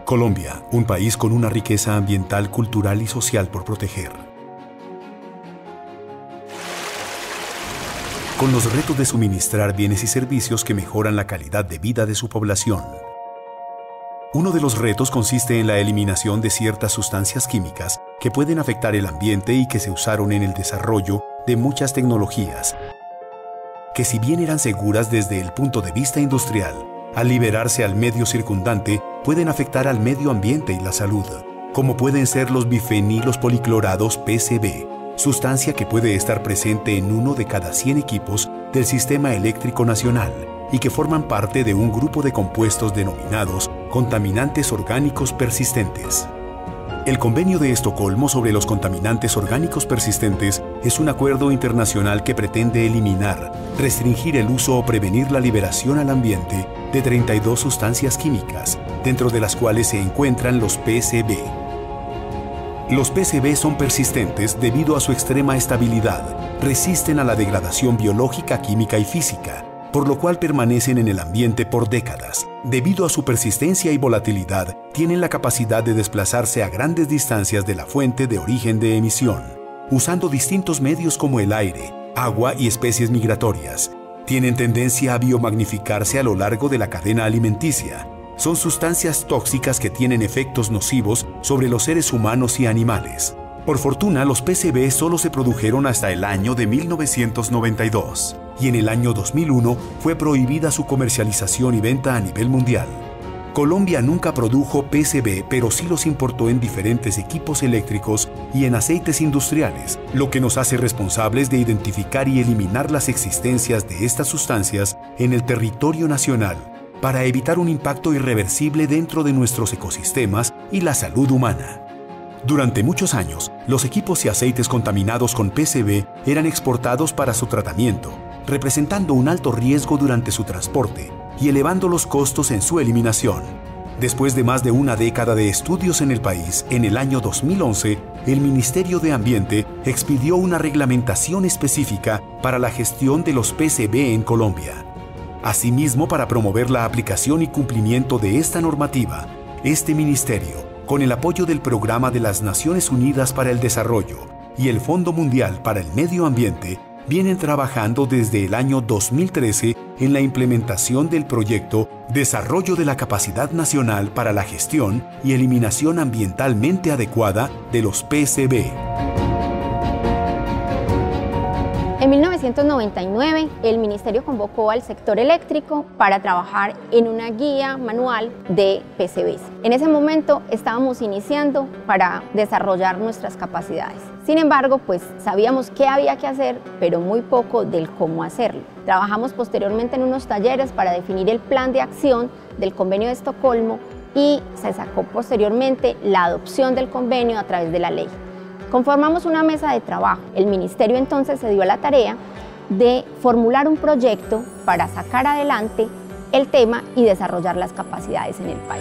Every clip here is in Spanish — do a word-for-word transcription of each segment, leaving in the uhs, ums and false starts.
Colombia, un país con una riqueza ambiental, cultural y social por proteger. Con los retos de suministrar bienes y servicios que mejoran la calidad de vida de su población. Uno de los retos consiste en la eliminación de ciertas sustancias químicas que pueden afectar el ambiente y que se usaron en el desarrollo de muchas tecnologías, que si bien eran seguras desde el punto de vista industrial, al liberarse al medio circundante, pueden afectar al medio ambiente y la salud, como pueden ser los bifenilos policlorados P C B, sustancia que puede estar presente en uno de cada cien equipos del Sistema Eléctrico Nacional y que forman parte de un grupo de compuestos denominados contaminantes orgánicos persistentes. El Convenio de Estocolmo sobre los contaminantes orgánicos persistentes es un acuerdo internacional que pretende eliminar, restringir el uso o prevenir la liberación al ambiente de treinta y dos sustancias químicas, dentro de las cuales se encuentran los P C B. Los P C B son persistentes debido a su extrema estabilidad, resisten a la degradación biológica, química y física, por lo cual permanecen en el ambiente por décadas. Debido a su persistencia y volatilidad, tienen la capacidad de desplazarse a grandes distancias de la fuente de origen de emisión, usando distintos medios como el aire, agua y especies migratorias. Tienen tendencia a biomagnificarse a lo largo de la cadena alimenticia. Son sustancias tóxicas que tienen efectos nocivos sobre los seres humanos y animales. Por fortuna, los P C B solo se produjeron hasta el año de mil novecientos noventa y dos, y en el año dos mil uno fue prohibida su comercialización y venta a nivel mundial. Colombia nunca produjo P C B, pero sí los importó en diferentes equipos eléctricos y en aceites industriales, lo que nos hace responsables de identificar y eliminar las existencias de estas sustancias en el territorio nacional, para evitar un impacto irreversible dentro de nuestros ecosistemas y la salud humana. Durante muchos años, los equipos y aceites contaminados con P C B eran exportados para su tratamiento, representando un alto riesgo durante su transporte y elevando los costos en su eliminación. Después de más de una década de estudios en el país, en el año dos mil once, el Ministerio de Ambiente expidió una reglamentación específica para la gestión de los P C B en Colombia. Asimismo, para promover la aplicación y cumplimiento de esta normativa, este ministerio, con el apoyo del Programa de las Naciones Unidas para el Desarrollo y el Fondo Mundial para el Medio Ambiente, vienen trabajando desde el año dos mil trece en la implementación del proyecto Desarrollo de la Capacidad Nacional para la Gestión y Eliminación Ambientalmente Adecuada de los P C B. En mil novecientos noventa y nueve, el Ministerio convocó al sector eléctrico para trabajar en una guía manual de P C Bs. En ese momento estábamos iniciando para desarrollar nuestras capacidades. Sin embargo, pues sabíamos qué había que hacer, pero muy poco del cómo hacerlo. Trabajamos posteriormente en unos talleres para definir el plan de acción del Convenio de Estocolmo y se sacó posteriormente la adopción del convenio a través de la ley. Conformamos una mesa de trabajo. El ministerio entonces se dio a la tarea de formular un proyecto para sacar adelante el tema y desarrollar las capacidades en el país.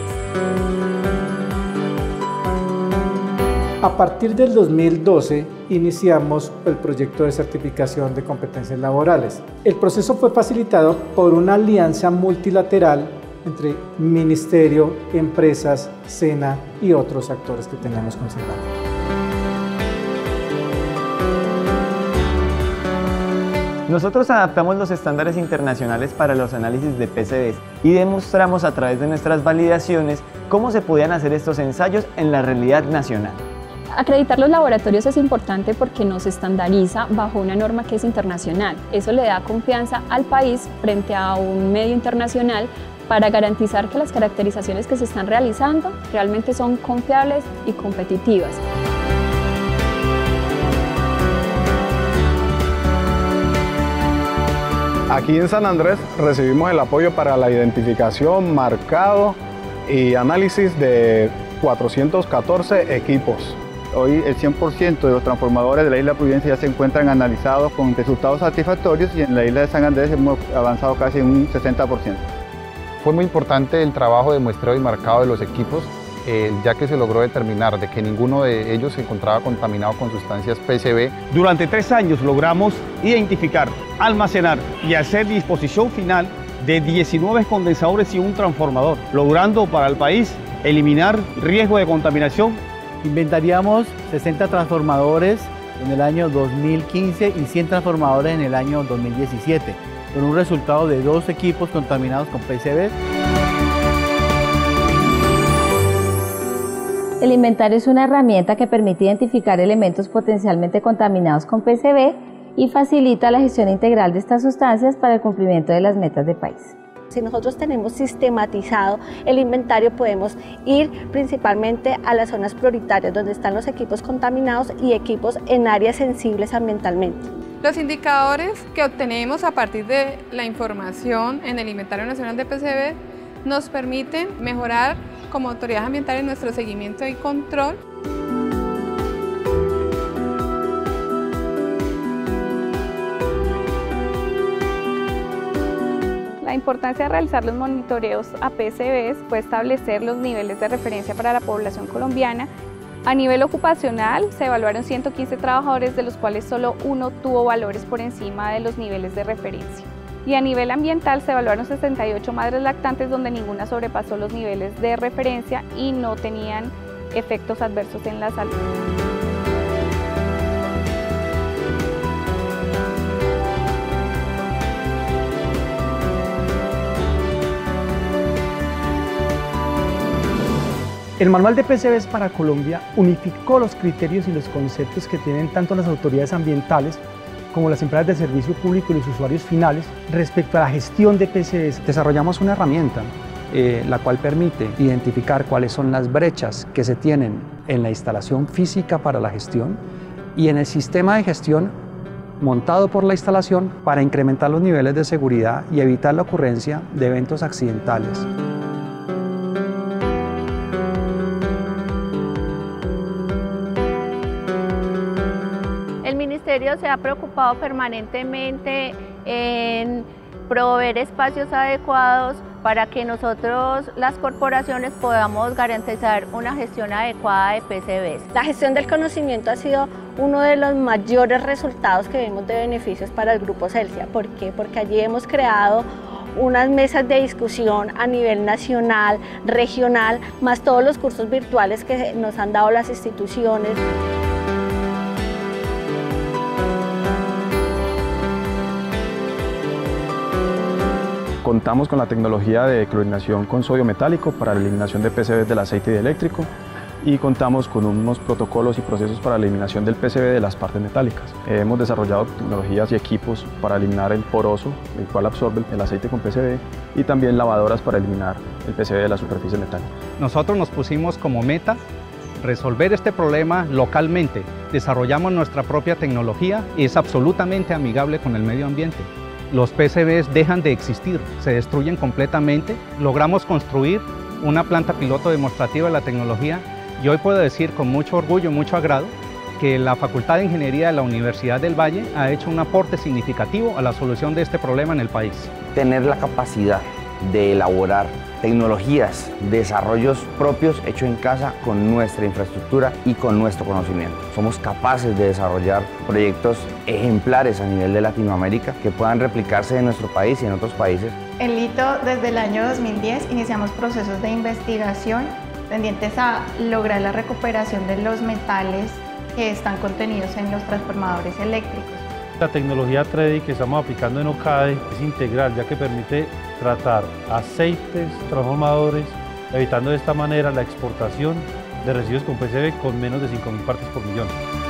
A partir del dos mil doce iniciamos el proyecto de certificación de competencias laborales. El proceso fue facilitado por una alianza multilateral entre ministerio, empresas, SENA y otros actores que teníamos considerados. Nosotros adaptamos los estándares internacionales para los análisis de P C Bs y demostramos a través de nuestras validaciones cómo se podían hacer estos ensayos en la realidad nacional. Acreditar los laboratorios es importante porque nos estandariza bajo una norma que es internacional. Eso le da confianza al país frente a un medio internacional para garantizar que las caracterizaciones que se están realizando realmente son confiables y competitivas. Aquí en San Andrés recibimos el apoyo para la identificación, marcado y análisis de cuatrocientos catorce equipos. Hoy el cien por ciento de los transformadores de la isla Providencia ya se encuentran analizados con resultados satisfactorios y en la isla de San Andrés hemos avanzado casi en un sesenta por ciento. Fue muy importante el trabajo de muestreo y marcado de los equipos, eh, ya que se logró determinar de que ninguno de ellos se encontraba contaminado con sustancias P C B. Durante tres años logramos identificar, almacenar y hacer disposición final de diecinueve condensadores y un transformador, logrando para el país eliminar riesgo de contaminación. Inventaríamos sesenta transformadores en el año dos mil quince y cien transformadores en el año dos mil diecisiete, con un resultado de dos equipos contaminados con P C B. El inventario es una herramienta que permite identificar elementos potencialmente contaminados con P C B y facilita la gestión integral de estas sustancias para el cumplimiento de las metas de país. Si nosotros tenemos sistematizado el inventario, podemos ir principalmente a las zonas prioritarias donde están los equipos contaminados y equipos en áreas sensibles ambientalmente. Los indicadores que obtenemos a partir de la información en el Inventario Nacional de P C B nos permiten mejorar como autoridad ambiental en nuestro seguimiento y control. La importancia de realizar los monitoreos a P C Bs fue establecer los niveles de referencia para la población colombiana. A nivel ocupacional se evaluaron ciento quince trabajadores, de los cuales solo uno tuvo valores por encima de los niveles de referencia. Y a nivel ambiental se evaluaron sesenta y ocho madres lactantes, donde ninguna sobrepasó los niveles de referencia y no tenían efectos adversos en la salud. El Manual de P C Bs para Colombia unificó los criterios y los conceptos que tienen tanto las autoridades ambientales como las empresas de servicio público y los usuarios finales respecto a la gestión de P C Bs. Desarrollamos una herramienta eh, la cual permite identificar cuáles son las brechas que se tienen en la instalación física para la gestión y en el sistema de gestión montado por la instalación para incrementar los niveles de seguridad y evitar la ocurrencia de eventos accidentales. El Ministerio se ha preocupado permanentemente en proveer espacios adecuados para que nosotros, las corporaciones, podamos garantizar una gestión adecuada de P C Bs. La gestión del conocimiento ha sido uno de los mayores resultados que vemos de beneficios para el Grupo Celsia. ¿Por qué? Porque allí hemos creado unas mesas de discusión a nivel nacional, regional, más todos los cursos virtuales que nos han dado las instituciones. Contamos con la tecnología de clorinación con sodio metálico para la eliminación de P C Bs del aceite dieléctrico y contamos con unos protocolos y procesos para la eliminación del P C B de las partes metálicas. Hemos desarrollado tecnologías y equipos para eliminar el poroso, el cual absorbe el aceite con P C B, y también lavadoras para eliminar el P C B de la superficie metálica. Nosotros nos pusimos como meta resolver este problema localmente. Desarrollamos nuestra propia tecnología y es absolutamente amigable con el medio ambiente. Los P C Bs dejan de existir, se destruyen completamente. Logramos construir una planta piloto demostrativa de la tecnología y hoy puedo decir con mucho orgullo y mucho agrado que la Facultad de Ingeniería de la Universidad del Valle ha hecho un aporte significativo a la solución de este problema en el país. Tener la capacidad de elaborar tecnologías, desarrollos propios hechos en casa con nuestra infraestructura y con nuestro conocimiento. Somos capaces de desarrollar proyectos ejemplares a nivel de Latinoamérica que puedan replicarse en nuestro país y en otros países. En Lito, desde el año dos mil diez, iniciamos procesos de investigación tendientes a lograr la recuperación de los metales que están contenidos en los transformadores eléctricos. La tecnología tres D que estamos aplicando en OCADE es integral, ya que permite tratar aceites, transformadores, evitando de esta manera la exportación de residuos con P C B con menos de cinco mil partes por millón.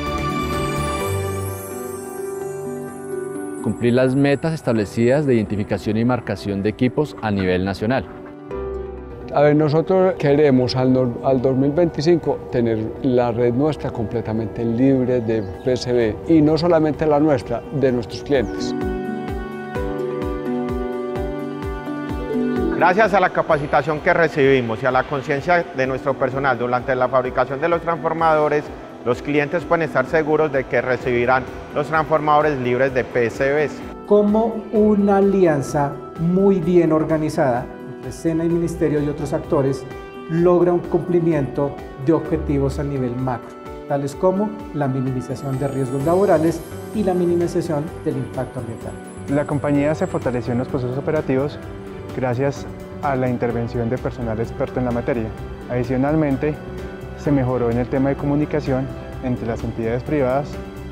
Cumplir las metas establecidas de identificación y marcación de equipos a nivel nacional. A ver, nosotros queremos al, no, al dos mil veinticinco tener la red nuestra completamente libre de P C B y no solamente la nuestra, de nuestros clientes. Gracias a la capacitación que recibimos y a la conciencia de nuestro personal durante la fabricación de los transformadores, los clientes pueden estar seguros de que recibirán los transformadores libres de P C Bs. Como una alianza muy bien organizada entre SENA y Ministerio y otros actores logra un cumplimiento de objetivos a nivel macro, tales como la minimización de riesgos laborales y la minimización del impacto ambiental. La compañía se fortaleció en los procesos operativos gracias a la intervención de personal experto en la materia. Adicionalmente, se mejoró en el tema de comunicación entre las entidades privadas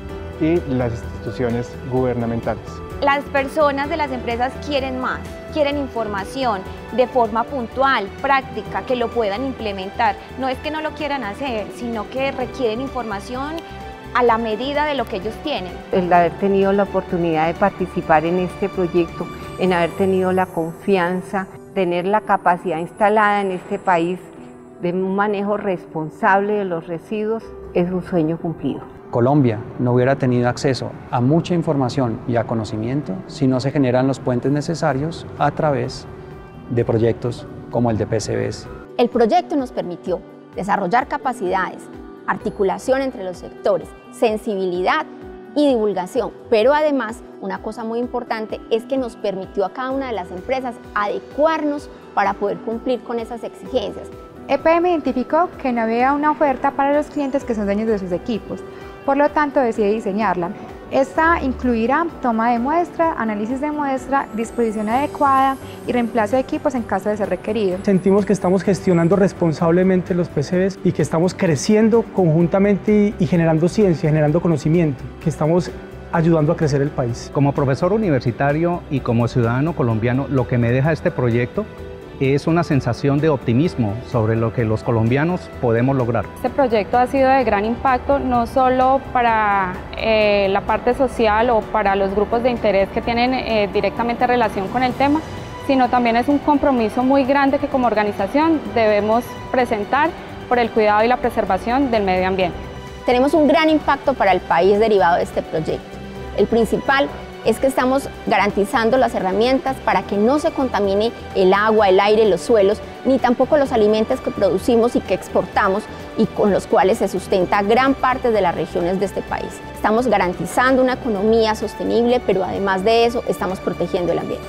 y las instituciones gubernamentales. Las personas de las empresas quieren más, quieren información de forma puntual, práctica, que lo puedan implementar. No es que no lo quieran hacer, sino que requieren información a la medida de lo que ellos tienen. El haber tenido la oportunidad de participar en este proyecto, en haber tenido la confianza, tener la capacidad instalada en este país de un manejo responsable de los residuos, es un sueño cumplido. Colombia no hubiera tenido acceso a mucha información y a conocimiento si no se generan los puentes necesarios a través de proyectos como el de P C Bs. El proyecto nos permitió desarrollar capacidades, articulación entre los sectores, sensibilidad y divulgación, pero además una cosa muy importante es que nos permitió a cada una de las empresas adecuarnos para poder cumplir con esas exigencias. E P M identificó que no había una oferta para los clientes que son dueños de sus equipos, por lo tanto decide diseñarla. Esta incluirá toma de muestra, análisis de muestra, disposición adecuada y reemplazo de equipos en caso de ser requerido. Sentimos que estamos gestionando responsablemente los P C Bs y que estamos creciendo conjuntamente y generando ciencia, generando conocimiento, que estamos ayudando a crecer el país. Como profesor universitario y como ciudadano colombiano, lo que me deja este proyecto es una sensación de optimismo sobre lo que los colombianos podemos lograr. Este proyecto ha sido de gran impacto no solo para eh, la parte social o para los grupos de interés que tienen eh, directamente relación con el tema, sino también es un compromiso muy grande que como organización debemos presentar por el cuidado y la preservación del medio ambiente. Tenemos un gran impacto para el país derivado de este proyecto. El principal es que estamos garantizando las herramientas para que no se contamine el agua, el aire, los suelos, ni tampoco los alimentos que producimos y que exportamos y con los cuales se sustenta gran parte de las regiones de este país. Estamos garantizando una economía sostenible, pero además de eso estamos protegiendo el ambiente.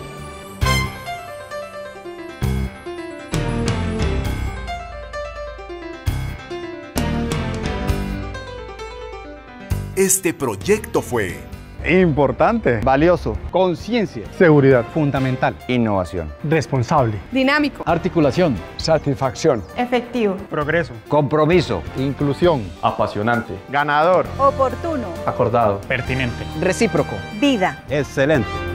Este proyecto fue importante, valioso, conciencia, seguridad, fundamental, innovación, responsable, dinámico, articulación, satisfacción, efectivo, progreso, compromiso, inclusión, apasionante, ganador, oportuno, acordado, pertinente, recíproco, vida, excelente.